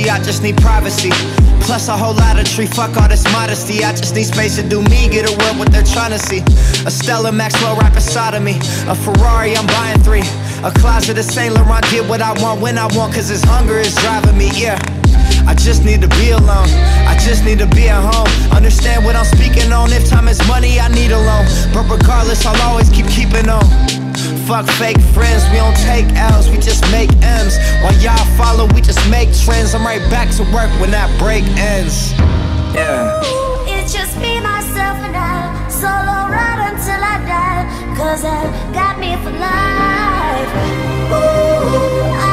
honesty, I just need privacy. Plus a whole lot of tree, fuck all this modesty. I just need space to do me, get a world what they're trying to see. A Stella Maxwell right beside of me. A Ferrari, I'm buying 3. A closet of Saint Laurent, get what I want when I want, cause this hunger is driving me, yeah. I just need to be alone, I just need to be at home. Understand what I'm speaking on, if time is money, I need a loan. But regardless, I'll always keeping on. Fuck fake friends, we don't take L's, we just make M's. While y'all follow, we just make trends. I'm right back to work when that break ends. Yeah. It's just me, myself and I, solo ride until I die, cause that got me for life. Ooh,